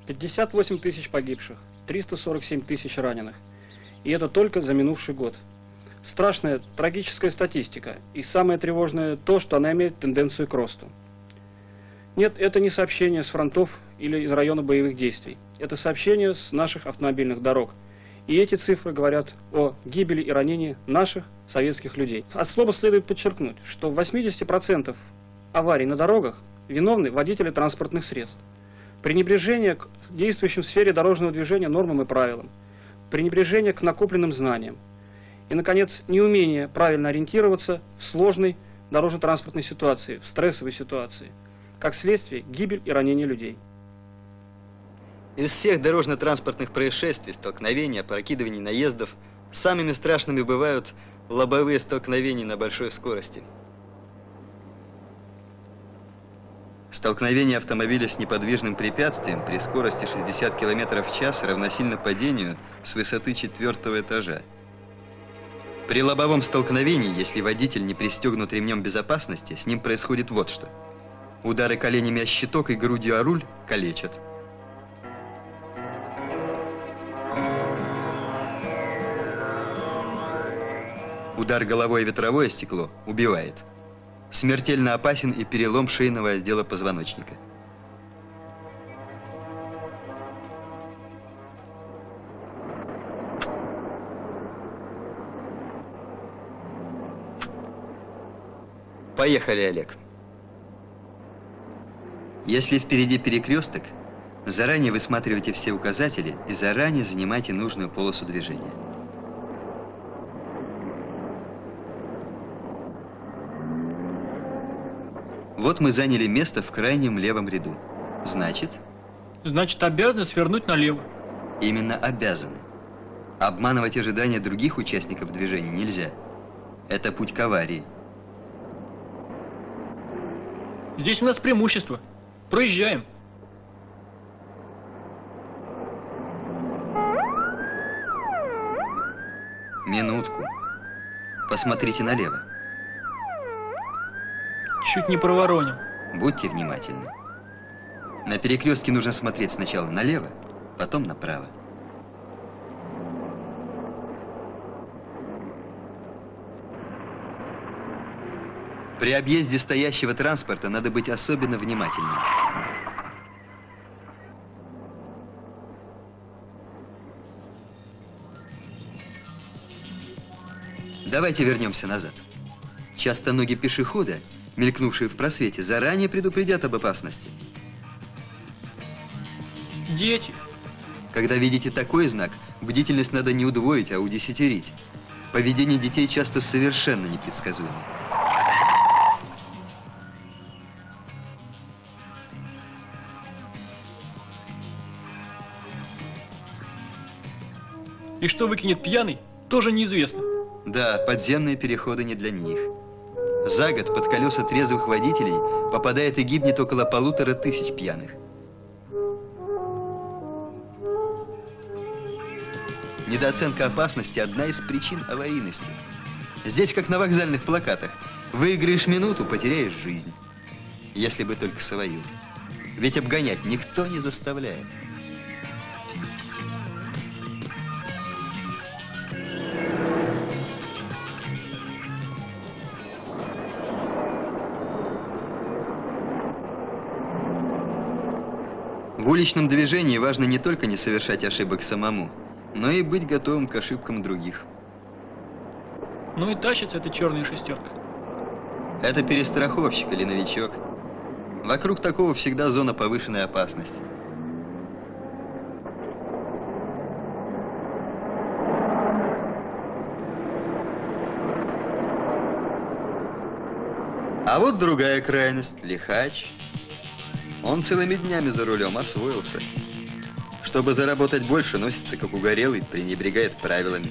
58 тысяч погибших, 347 тысяч раненых. И это только за минувший год. Страшная, трагическая статистика. И самое тревожное то, что она имеет тенденцию к росту. Нет, это не сообщение с фронтов или из района боевых действий. Это сообщение с наших автомобильных дорог. И эти цифры говорят о гибели и ранении наших советских людей. От слова следует подчеркнуть, что в 80% аварий на дорогах виновны водители транспортных средств. Пренебрежение к действующим в сфере дорожного движения нормам и правилам. Пренебрежение к накопленным знаниям. И, наконец, неумение правильно ориентироваться в сложной дорожно-транспортной ситуации, в стрессовой ситуации. Как следствие, гибель и ранение людей. Из всех дорожно-транспортных происшествий, столкновений, опрокидываний, наездов, самыми страшными бывают лобовые столкновения на большой скорости. Столкновение автомобиля с неподвижным препятствием при скорости 60 км в час равносильно падению с высоты 4-го этажа. При лобовом столкновении, если водитель не пристегнут ремнем безопасности, с ним происходит вот что. Удары коленями о щиток и грудью о руль калечат. Удар головой о ветровое стекло убивает. Смертельно опасен и перелом шейного отдела позвоночника. Поехали, Олег. Если впереди перекресток, заранее высматривайте все указатели и заранее занимайте нужную полосу движения. Вот мы заняли место в крайнем левом ряду. Значит? Значит, обязаны свернуть налево. Именно обязаны. Обманывать ожидания других участников движения нельзя. Это путь к аварии. Здесь у нас преимущество. Проезжаем. Минутку. Посмотрите налево. Чуть не проворонил. Будьте внимательны. На перекрестке нужно смотреть сначала налево, потом направо. При объезде стоящего транспорта надо быть особенно внимательным. Давайте вернемся назад. Часто ноги пешехода, мелькнувшие в просвете, заранее предупредят об опасности. Дети. Когда видите такой знак, бдительность надо не удвоить, а удесятерить. Поведение детей часто совершенно непредсказуемо. И что выкинет пьяный, тоже неизвестно. Да, подземные переходы не для них. За год под колеса трезвых водителей попадает и гибнет около 1500 пьяных. Недооценка опасности – одна из причин аварийности. Здесь, как на вокзальных плакатах, выиграешь минуту, потеряешь жизнь. Если бы только свою. Ведь обгонять никто не заставляет. В уличном движении важно не только не совершать ошибок самому, но и быть готовым к ошибкам других. Ну и тащится эта черная шестерка. Это перестраховщик или новичок. Вокруг такого всегда зона повышенной опасности. А вот другая крайность – лихач. Он целыми днями за рулем освоился. Чтобы заработать больше, носится как угорелый, пренебрегает правилами.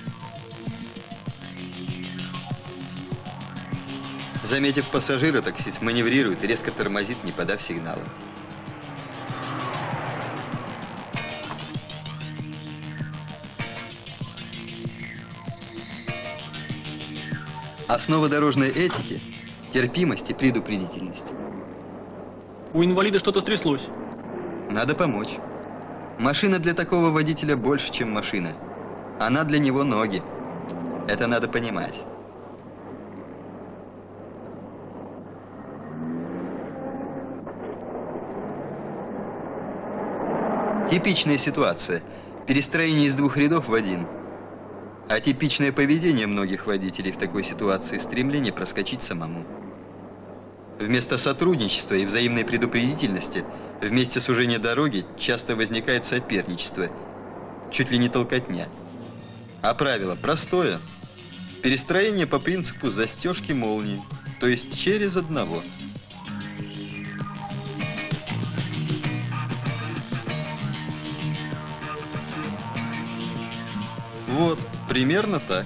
Заметив пассажира, таксист маневрирует и резко тормозит, не подав сигнала. Основа дорожной этики – терпимость и предупредительность. У инвалида что-то стряслось. Надо помочь. Машина для такого водителя больше, чем машина. Она для него ноги. Это надо понимать. Типичная ситуация. Перестроение из 2 рядов в 1. Атипичное поведение многих водителей в такой ситуации – стремление проскочить самому. Вместо сотрудничества и взаимной предупредительности в месте сужения дороги часто возникает соперничество, чуть ли не толкотня. А правило простое – перестроение по принципу застежки молнии, то есть через одного. Вот, примерно так.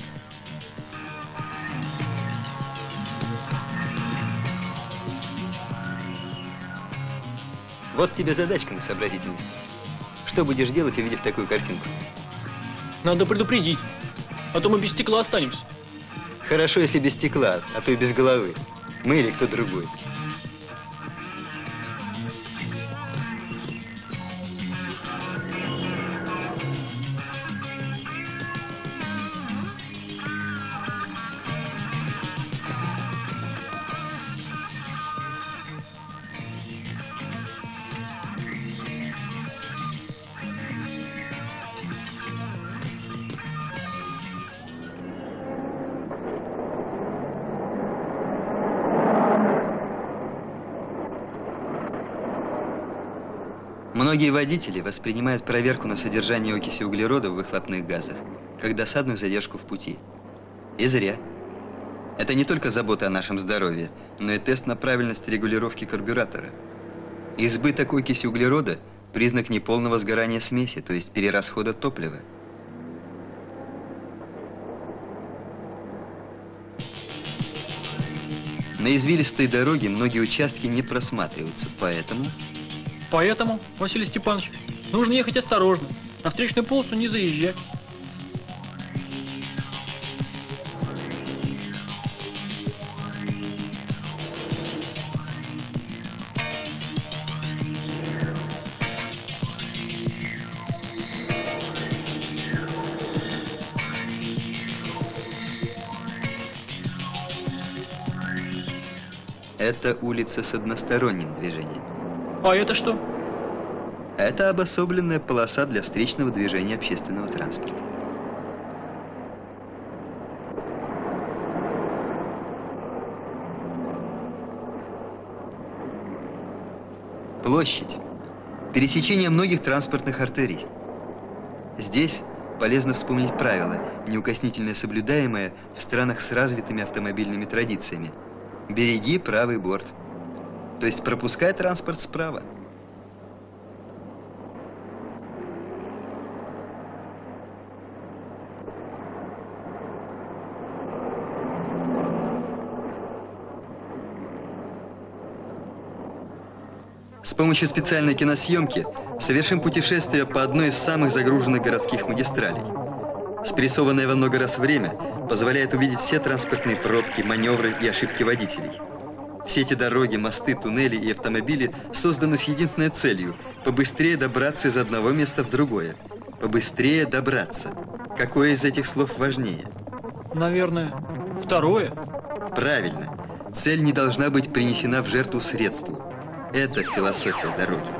Вот тебе задачка на сообразительность. Что будешь делать, увидев такую картинку? Надо предупредить, а то мы без стекла останемся. Хорошо, если без стекла, а то и без головы. Мы или кто другой. Многие водители воспринимают проверку на содержание окиси углерода в выхлопных газах как досадную задержку в пути. И зря. Это не только забота о нашем здоровье, но и тест на правильность регулировки карбюратора. Избыток окиси углерода – признак неполного сгорания смеси, то есть перерасхода топлива. На извилистой дороге многие участки не просматриваются, поэтому, Василий Степанович, нужно ехать осторожно, на встречную полосу не заезжать. это улица с односторонним движением. А это что? Это обособленная полоса для встречного движения общественного транспорта. Площадь. Пересечение многих транспортных артерий. Здесь полезно вспомнить правило, неукоснительно соблюдаемое в странах с развитыми автомобильными традициями. Береги правый борт. То есть пропускай транспорт справа. С помощью специальной киносъемки совершим путешествие по одной из самых загруженных городских магистралей. Спрессованное во много раз время позволяет увидеть все транспортные пробки, маневры и ошибки водителей. Все эти дороги, мосты, туннели и автомобили созданы с единственной целью – побыстрее добраться из одного места в другое. Побыстрее добраться. Какое из этих слов важнее? Наверное, второе. Правильно. Цель не должна быть принесена в жертву средству. Это философия дороги.